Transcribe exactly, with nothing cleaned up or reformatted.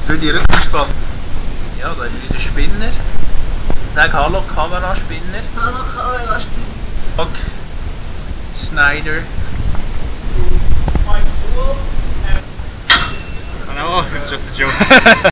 Die Rückenspann. Ja, da ist unser Spinner. Sag Hallo Kameraspinner. Hallo Kameraspinner. Fuck. Schneider. I know, it's just a joke.